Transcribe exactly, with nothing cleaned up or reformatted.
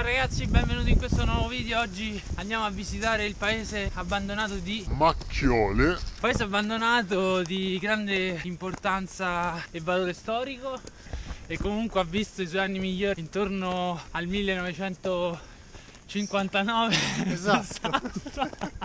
ragazzi, benvenuti in questo nuovo video. Oggi andiamo a visitare il paese abbandonato di Macchiole. Paese abbandonato di grande importanza e valore storico, e comunque ha visto i suoi anni migliori intorno al millenovecentocinquantanove. Esatto.